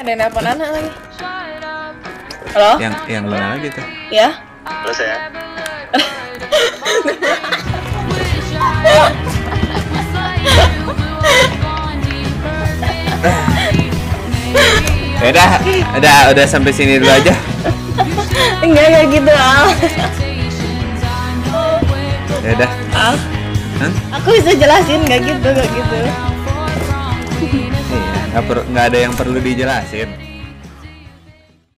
Ada yang nelpon anak lagi. Halo? Yang mana lagi tuh? Ya? Halo saya. Udah sampai sini dulu aja. Enggak gitu Al. Ya udah. Al. Aku bisa jelasin nggak gitu. Iya, nggak ada yang perlu dijelasin.